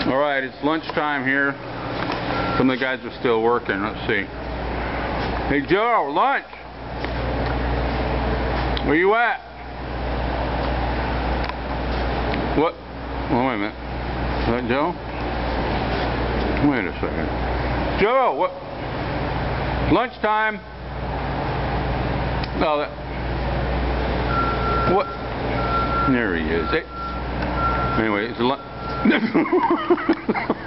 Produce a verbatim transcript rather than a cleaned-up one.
Alright, it's lunchtime here. Some of the guys are still working. Let's see. Hey Joe, lunch! Where you at? What? Oh, wait a minute. Is that Joe? Wait a second. Joe, what? Lunchtime. Oh, that. What? There he is. Hey. Anyway, it's lunch.